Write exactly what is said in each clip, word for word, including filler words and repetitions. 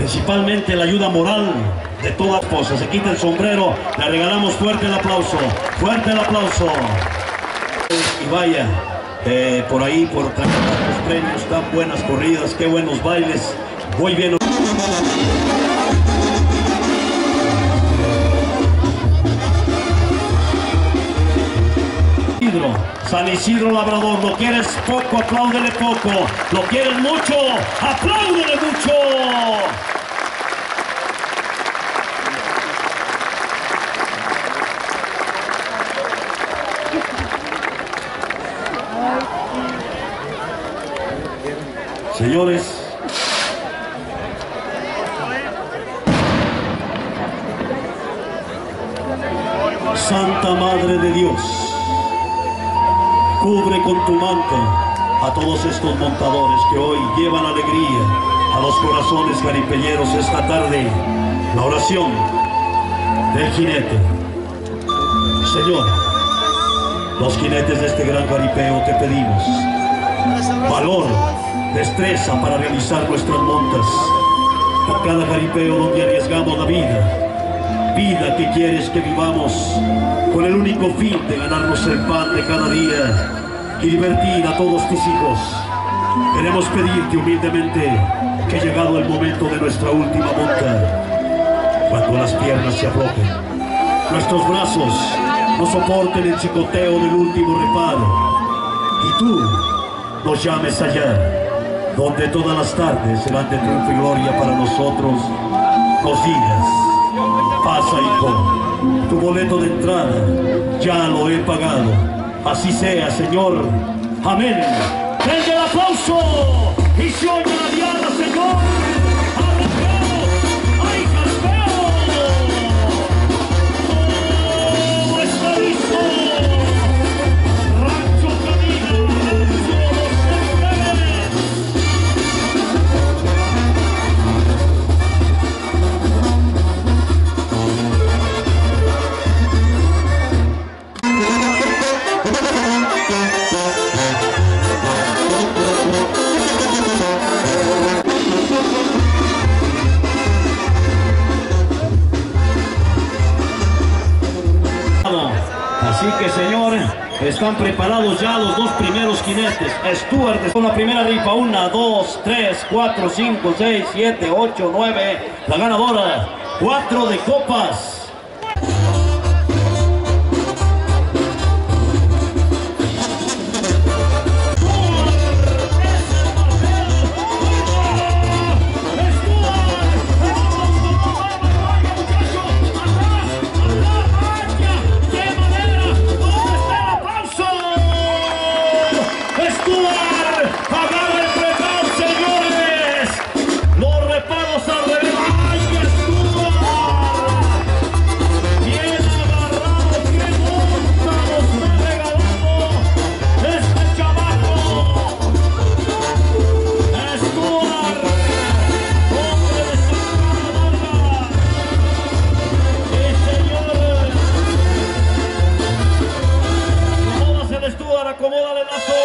principalmente la ayuda moral de todas cosas. Se quita el sombrero, le regalamos fuerte el aplauso, fuerte el aplauso. Y vaya, eh, por ahí, por tantos premios, tan buenas corridas, qué buenos bailes, muy bien. San Isidro Labrador, lo quieres poco, apláudele poco, lo quieres mucho, apláudele mucho. Señores, Santa Madre de Dios, cubre con tu manto a todos estos montadores que hoy llevan alegría a los corazones jaripelleros esta tarde. La oración del jinete. Señor, los jinetes de este gran jaripeo te pedimos valor, destreza para realizar nuestras montas. En cada jaripeo donde arriesgamos la vida, vida que quieres que vivamos con el único fin de ganarnos el pan de cada día y divertir a todos tus hijos. Queremos pedirte humildemente que llegado el momento de nuestra última monta, cuando las piernas se aflojen, nuestros brazos no soporten el chicoteo del último reparo, y tú nos llames allá, donde todas las tardes serán de triunfo y gloria para nosotros, nos digas: pasa, hijo, tu boleto de entrada ya lo he pagado. Así sea, Señor. Amén. ¡Denle el aplauso! Y se oye la diana, Señor. ¡Arrancado! ¡Ay, Jaspeo! ¡Todo está listo! ¡Rancho camina! ¡Rancho Así que, señores, están preparados ya los dos primeros jinetes. Stuart con la primera rifa. Una, dos, tres, cuatro, cinco, seis, siete, ocho, nueve. La ganadora, cuatro de copas. Acomódale el lazo.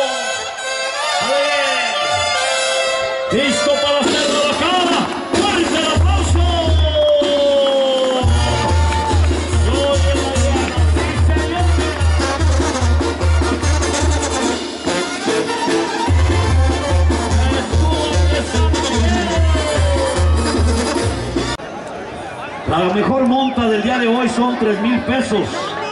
Listo para hacerlo la cara. ¡Fuerte el aplauso! Yo llevo la sí, señor. La mejor monta del día de hoy son tres mil pesos.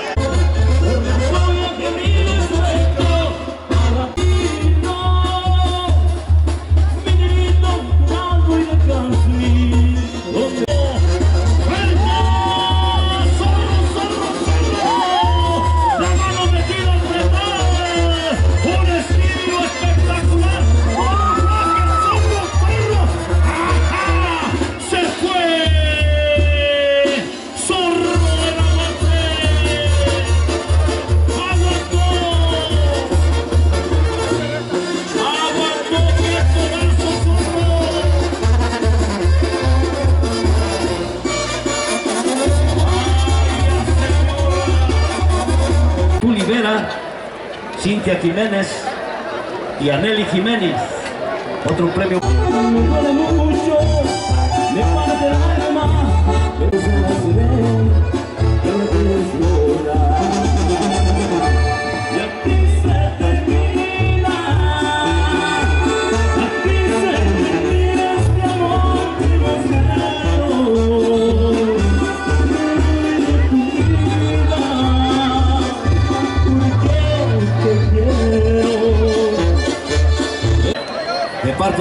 Cintia Jiménez y Aneli Jiménez. Otro premio.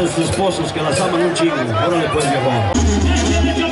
las esposas que las aman un chingo. Órale pues, viejo.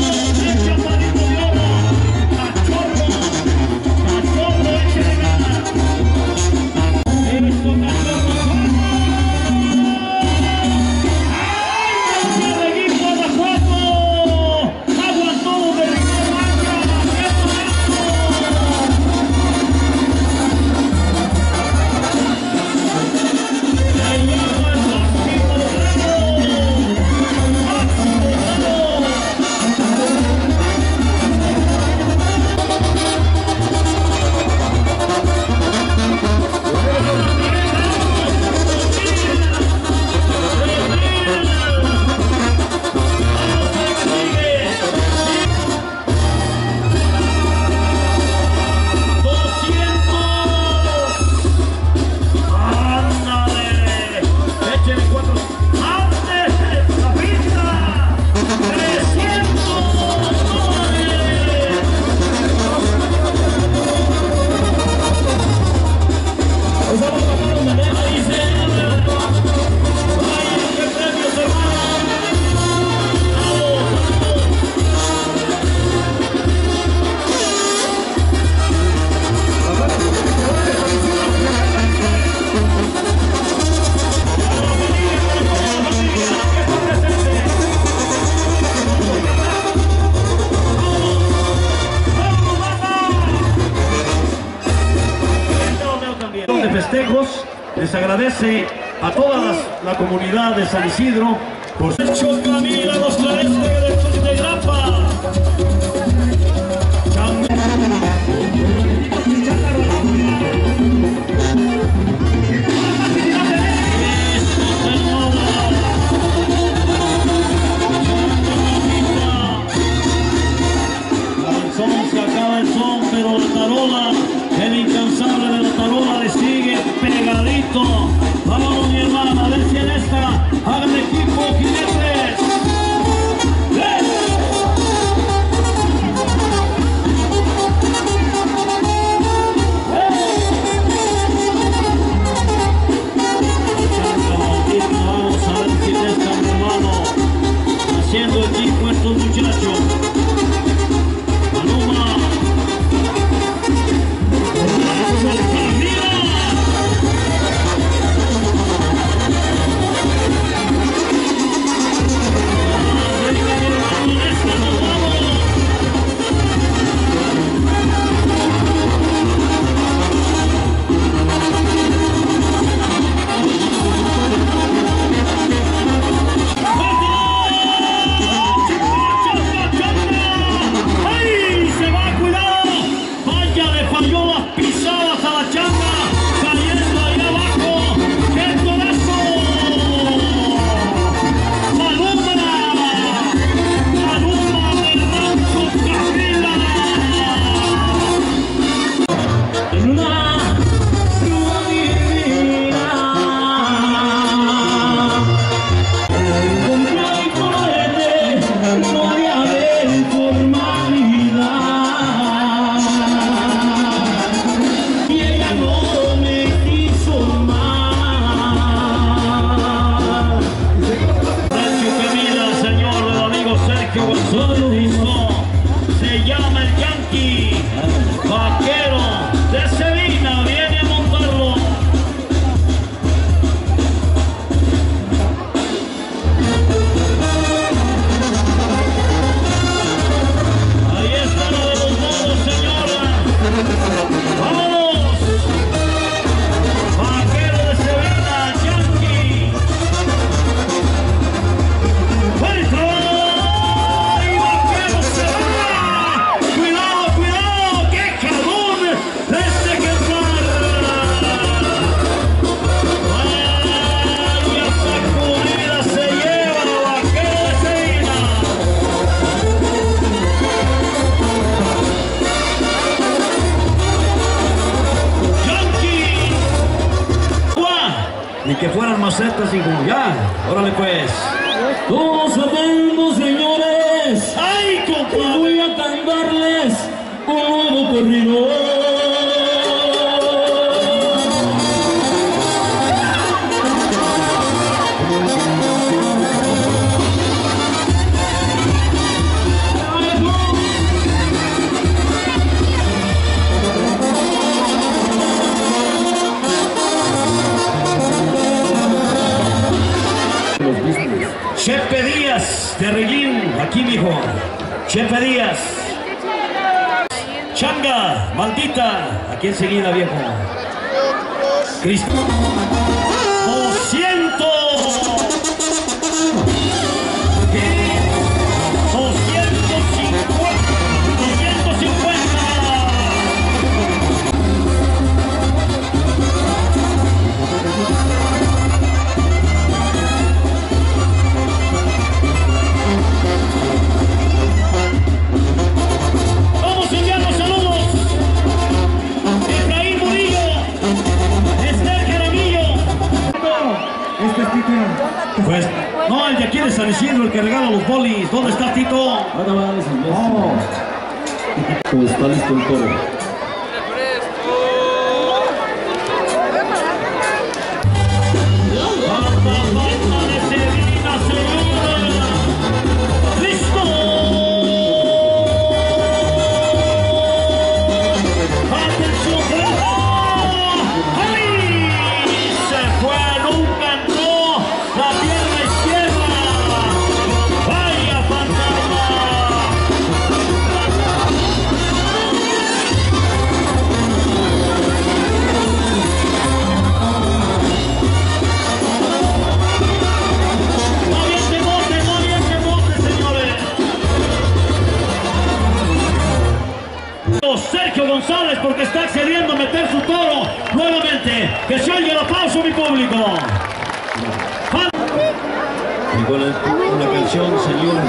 De festejos, les agradece a toda la comunidad de San Isidro por ser hecho Camila los Clareste de, de Grapa. El son se acaba el son, pero la tarola, el incansable de la tarola le sigue pegadito. Vamos, mi hermana, a ver si en esta hagan equipo, jinetes. ¡Eh! Vamos a ver si en esta, mi hermano, haciendo equipo estos muchachos. Se llama el Yankee, vaquero de Sevilla, viene a montarlo. Ahí está lo de los modos, señora. ¡Vámonos! Vaquero de Sevilla, Yankee. ¡Fuerza! Ni que fueran macetas y como ya, órale pues. Todos sabemos, señores, ¡ay, compadre! voy a cantarles un nuevo corrido. Díaz de Reguín, aquí mijo. Chepe Díaz. Changa, maldita, aquí enseguida viejo. Cristo. doscientos. doscientos cincuenta. doscientos cincuenta. Vamos a enviar los saludos. Efraín Murillo, Esther Jaramillo. Este es Tito. Pues, no, el de aquí de San Isidro, el que regala los bolis. ¿Dónde está Tito? Ahora va a decir. Oh. Pues está listo el toro. Sergio González, porque está accediendo a meter su toro nuevamente. Que se oiga el aplauso, mi público. Y con una canción, señor.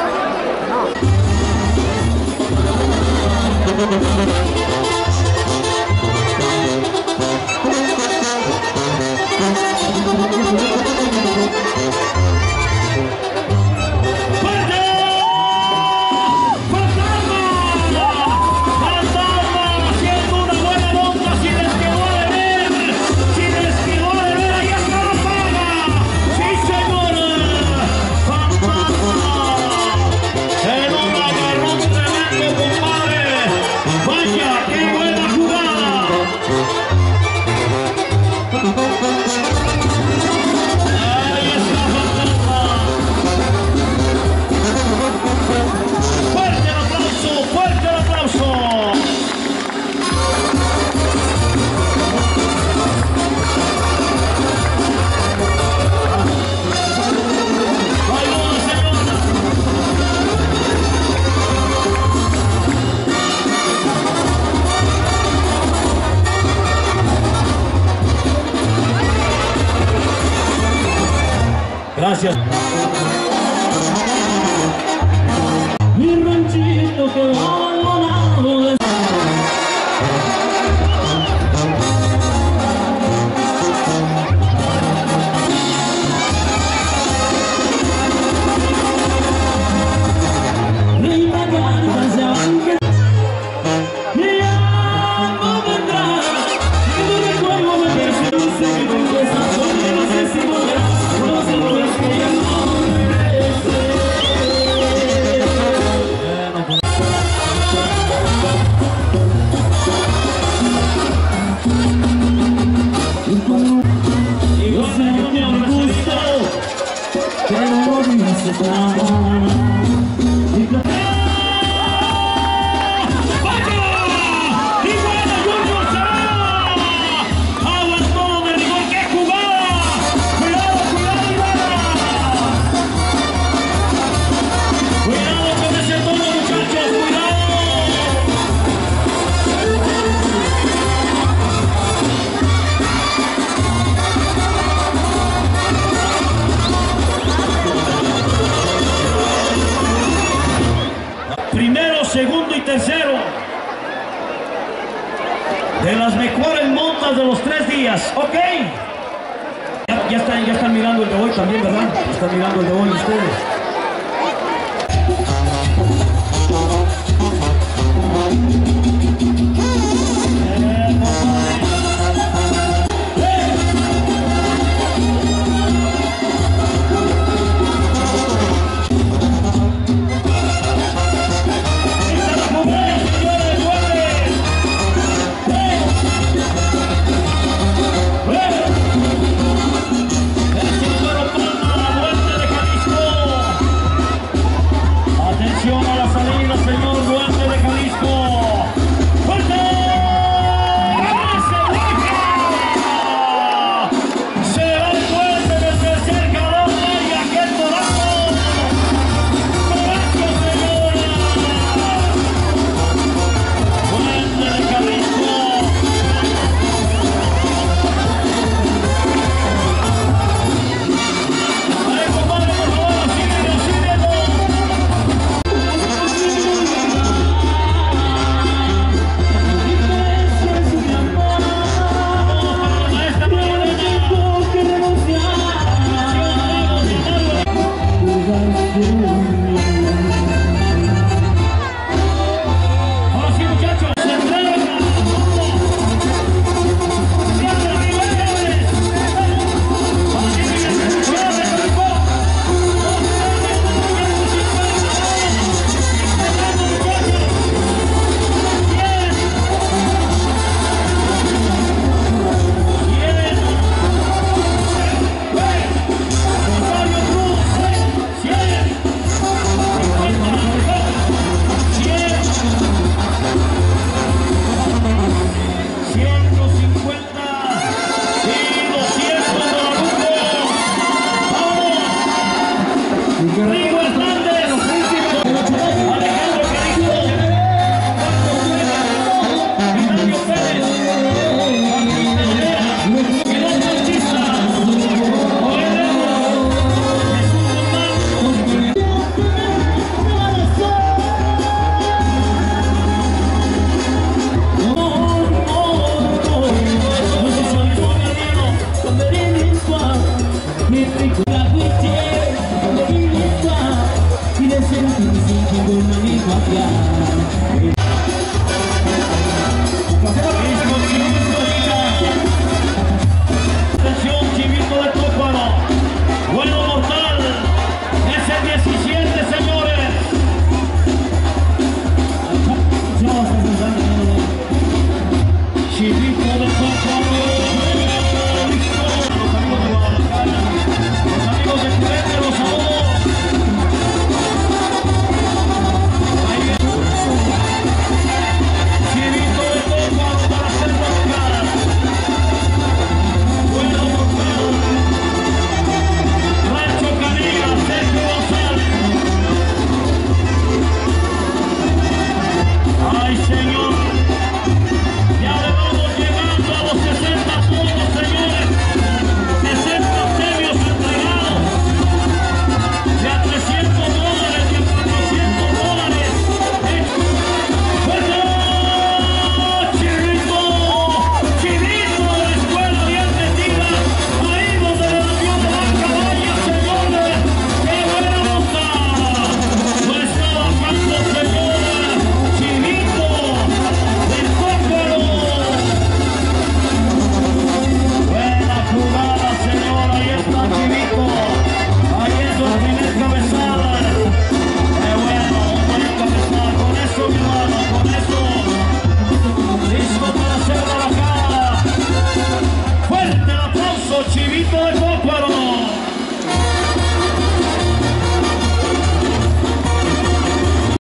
Gracias. Mi ranchito que abandonado de... Mi garganta se arranca. Mi alma vendrá. Y no recuerdo de que si no sé que confiesa, porque no sé si volverá. No sé lo es que ya no merece. Y yo sé que me han gusto, pero no me aceptar. Primero, segundo y tercero de las mejores montas de los tres días, ¿ok? Ya, ya, están, ya están mirando el de hoy también, ¿verdad? Ya están mirando el de hoy ustedes. Palma, la vuelta de Jalisco. Ahora sí, muchachos, se entregan. Atención, Chivito de Tópalo. Vuelo mortal. Es el diecisiete, señores. Chivito de Tópalo. Los amigos de Guadalajara. Los amigos de Curete, los saludos. Chivito de Tópalo para hacer tocar. Vuelo mortal. Rancho Canilla, Sergio González. Ay, señor. Ya le vamos llegando a los sesenta puntos, señores. sesenta premios entregados. De a trescientos dólares, de a cuatrocientos dólares. ¡Bueno! ¡Chivito! ¡Chivito de la escuela de Argentina! Ahí donde le dio de la cabaña, señores. ¡Qué buena nota! No estaba tanto, señores. Chivito del Tópalo. Buena jugada, señor. Ahí está Chivito. Ahí es la primer cabezada. Qué bueno, un buen cabezada. Con eso, mi hermano, con eso. Listo para hacer la bajada. Fuerte el aplauso, Chivito de